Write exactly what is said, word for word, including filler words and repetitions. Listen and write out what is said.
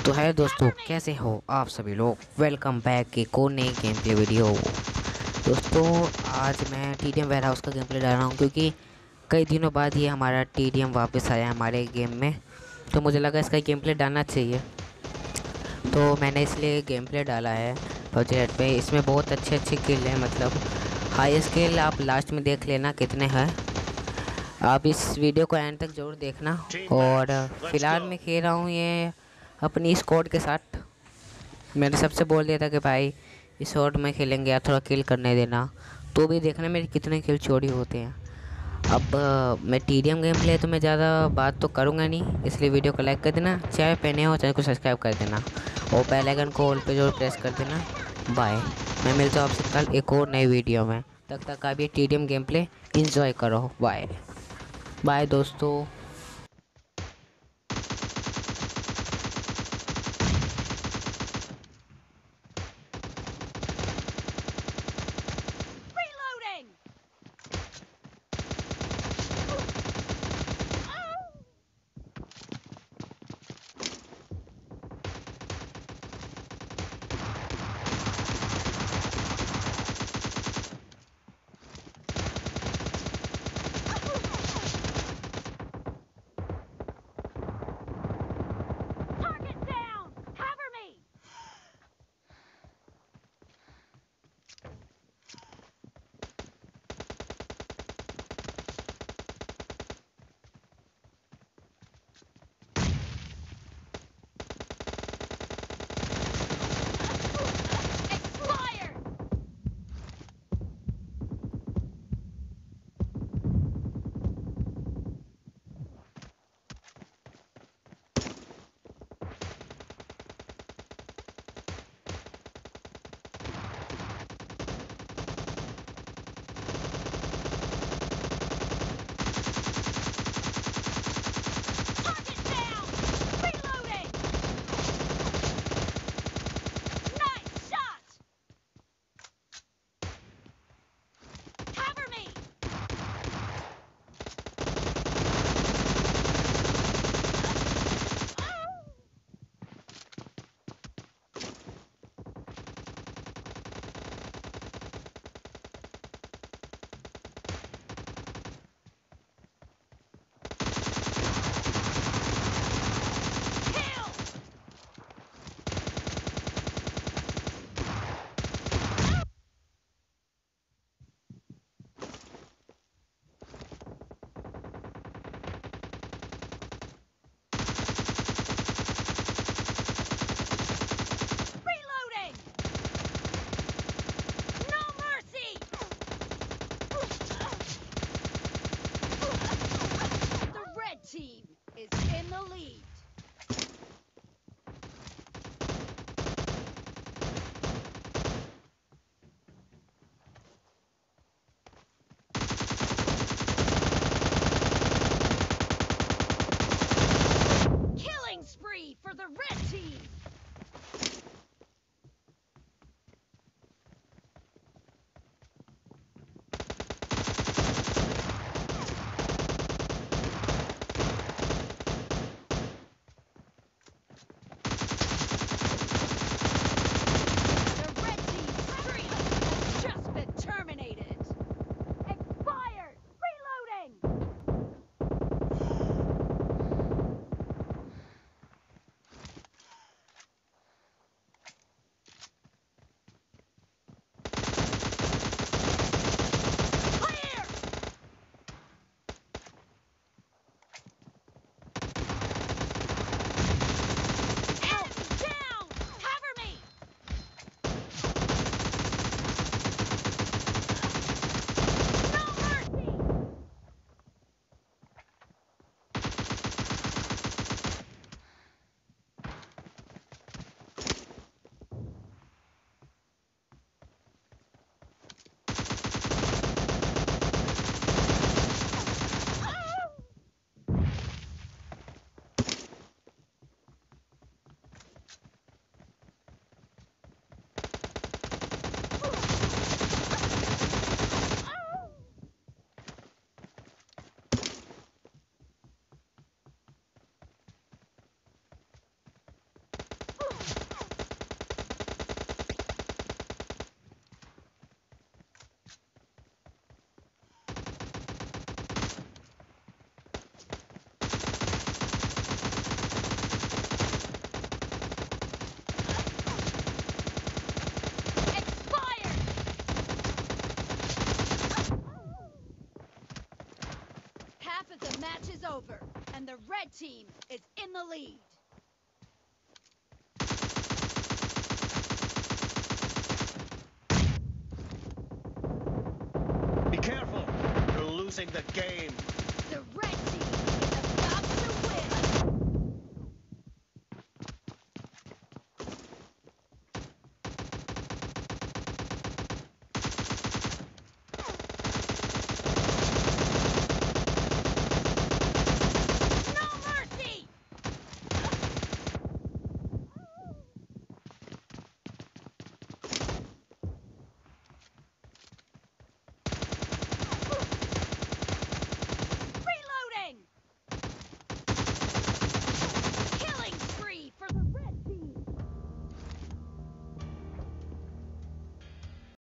तो है दोस्तों, कैसे हो आप सभी लोग। वेलकम बैक एक और नई गेम प्ले वीडियो। दोस्तों, आज मैं T D M warehouse का गेम प्ले डाल रहा हूँ क्योंकि कई दिनों बाद ये हमारा टी डी एम वापस आया हमारे गेम में। तो मुझे लगा इसका गेम प्ले डालना चाहिए, तो मैंने इसलिए गेम प्ले डाला है पबजी रेड पे। इसमें बहुत अच्छे अच्छे किल हैं, मतलब हाई स्किल आप लास्ट में देख लेना कितने हैं। आप इस वीडियो को एंड तक ज़रूर देखना। और फ़िलहाल मैं खेल रहा हूँ ये अपनी स्क्वाड के साथ। मैंने सबसे बोल दिया था कि भाई इस शॉट में खेलेंगे या थोड़ा किल करने देना, तो भी देखना मेरे कितने किल चोरी होते हैं। अब अ, मैं T D M game play तो मैं ज़्यादा बात तो करूँगा नहीं, इसलिए वीडियो को लाइक कर देना, चाहे पहने हो चैनल को सब्सक्राइब कर देना और बेल आइकन को ऑल पे जरूर प्रेस कर देना। बाय। मैं मिलता हूँ आपसे कल एक और नई वीडियो में। तब तक आप ये T D M game play enjoy करो। बाय बाय दोस्तों। Reloading! Target down! Cover me! Expired! Target down! Reloading! Nice shot! Cover me! Kill! Reloading! No mercy! The red team is in the lead. Killing spree for the red team! The red team's streak has just been terminated. Expired! Reloading! team is in the lead. Be careful. You're losing the game.